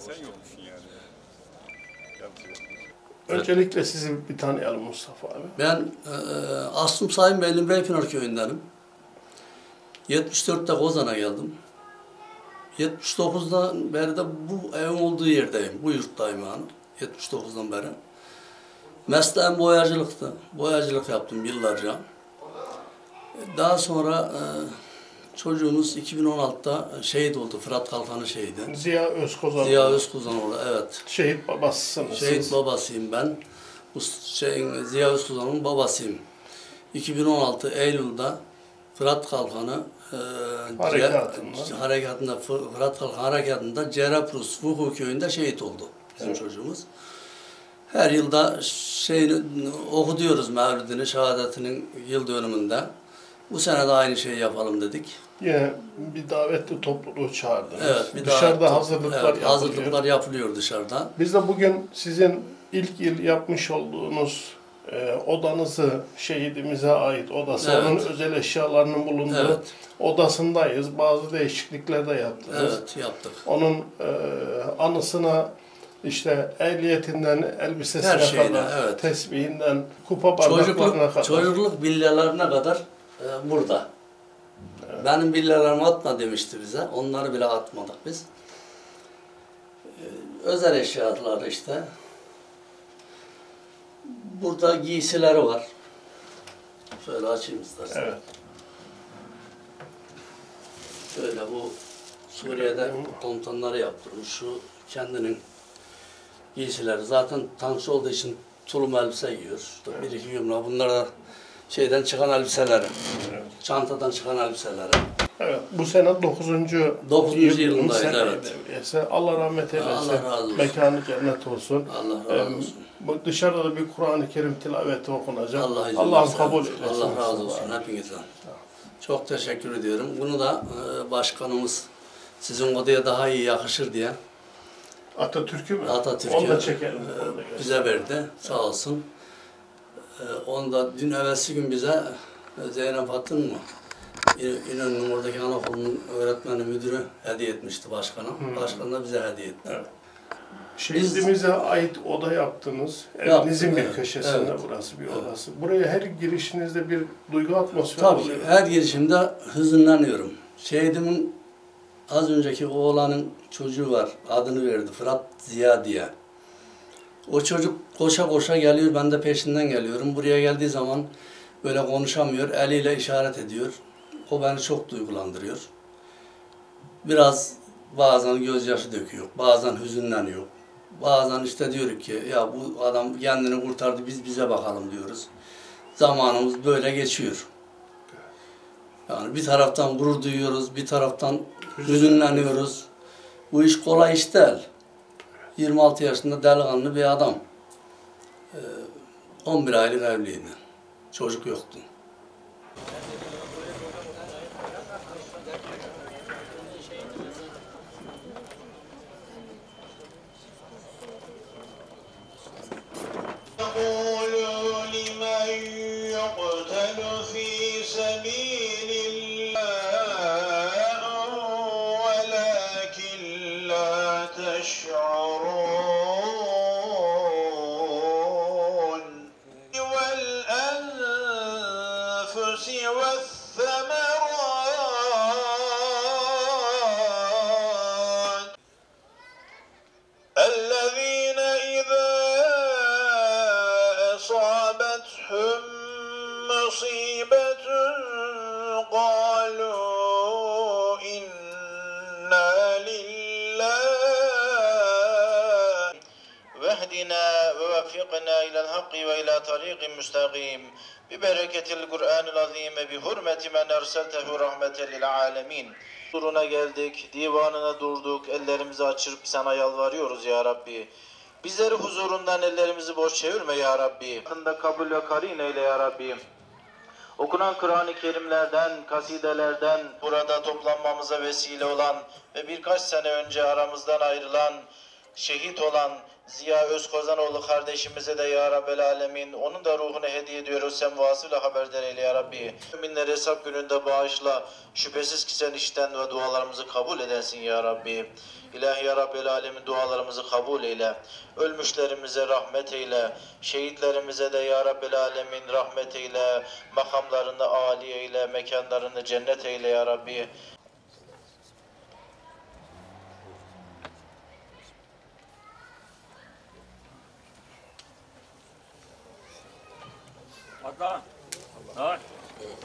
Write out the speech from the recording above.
Sen yokmuşsun yani. Öncelikle sizi bir tanıyalım Mustafa abi. Ben aslım Sayın Beyliğin Beypınar köyündenim. 74'te Kozan'a geldim. 79'dan beri de bu evin olduğu yerdeyim, bu yurttayım yani. 79'dan beri. Mesleğim boyacılıktı. Boyacılık yaptım yıllarca. Daha sonra çocuğumuz 2016'da şehit oldu. Fırat Kalkanı şehidi. Ziya Özkozan. Ziya Özkozanoğlu, evet. Şehit babasısınız. Şehit babasıyım ben. Bu Ziya Özkozan'ın babasıyım. 2016 Eylül'de Fırat Kalkanı harekatında Fırat Kalkanı harekatında Cerraprus Vuku köyünde şehit oldu bizim çocuğumuz. Her yılda oku diyoruz mevlidini, şehadetinin yıl dönümünde. Bu sene de aynı şeyi yapalım dedik. Yine bir davetli topluluğu çağırdınız. Evet, dışarıda hazırlıklar yapılıyor. Hazırlıklar yapılıyor dışarıda. Biz de bugün sizin ilk yıl yapmış olduğunuz odanızı, şehidimize ait odası, onun özel eşyalarının bulunduğu odasındayız. Bazı değişiklikler de yaptınız. Evet, yaptık. Onun anısına işte ehliyetinden elbisesine kadar, tesbihinden kupa bardaklarına kadar. Çocukluk villalarına kadar burada. Evet. Benim villalarımı atma demişti bize. Onları bile atmadık biz. Özel eşyalar işte. Burada giysileri var. Şöyle açayım istersen. Evet. Şöyle bu Suriye'de komutanları yaptırmış. Şu kendinin giysileri. Zaten tankçı olduğu için tulum elbise giyiyor. İşte bir iki gömlek. Bunlar da şeyden çıkan elbiseleri. Evet. Çantadan çıkan elbiseleri. Evet. Bu sene 9. yılındayız. Evet. Allah rahmet eylesin. Allah razı olsun. Mekanı cennet olsun. Allah razı olsun. Dışarıda da bir Kur'an-ı Kerim tilaveti okunacak. Allah'ım kabul eylesin. Allah razı olsun hepinize. Çok teşekkür ediyorum. Bunu da başkanımız sizin odaya daha iyi yakışır diye. Atatürk'ü mü? Atatürk'ü onu da çekelim. Bize verdi. Sağ olsun. Onu da dün evvelsi gün bize Zeynep Hatun mu? İnönü'nün oradaki anaokulunun öğretmeni, müdürü hediye etmişti başkana. Başkan da bize hediye etti. Evet. Şehidimize ait oda yaptınız. Evinizin bir köşesinde burası bir odası. Buraya her girişinizde bir duygu atmosferi oluyor. Tabii her girişimde hüzünleniyorum. Şehidimin az önceki oğlanın çocuğu var. Adını verdi. Fırat Ziya diye. O çocuk koşa koşa geliyor. Ben de peşinden geliyorum. Buraya geldiği zaman böyle konuşamıyor. Eliyle işaret ediyor. O beni çok duygulandırıyor. Biraz bazen gözyaşı döküyor. Bazen hüzünleniyor. Bazen işte diyor ki ya bu adam kendini kurtardı biz bize bakalım diyoruz. Zamanımız böyle geçiyor. Yani bir taraftan gurur duyuyoruz, bir taraftan hüzünleniyoruz. Bu iş kolay iş değil. 26 yaşında delikanlı bir adam. 11 aylık evliydi. Çocuk yoktu. الذين إذا أصابتهم مصيبة قالوا إنا لله واهدنا ووفقنا إلى الحق وإلى طريق مستقيم ببركة القرآن العظيم بحرمة من أرسلته رحمة للعالمين. Huzuruna geldik, divanına durduk, ellerimizi açıp sana yalvarıyoruz ya Rabbi. Bizleri huzurundan ellerimizi boş çevirme ya Rabbi. Hakkında kabul ve karin eyle ya Rabbi. Okunan Kur'an-ı Kerimlerden, kasidelerden burada toplanmamıza vesile olan ve birkaç sene önce aramızdan ayrılan, şehit olan Ziya Özkozanoğlu kardeşimize de ya Rabbel Alemin, onun da ruhunu hediye ediyoruz, sen vasıyla haberdar eyle ya Rabbi. Müminleri hesap gününde bağışla, şüphesiz ki sen işten ve dualarımızı kabul edensin ya Rabbi. İlahi ya Rabbel Alemin, dualarımızı kabul eyle. Ölmüşlerimize rahmet eyle. Şehitlerimize de ya Rabbel Alemin rahmet eyle. Makamlarını âli eyle, mekanlarını cennet eyle ya Rabbi. Hakan.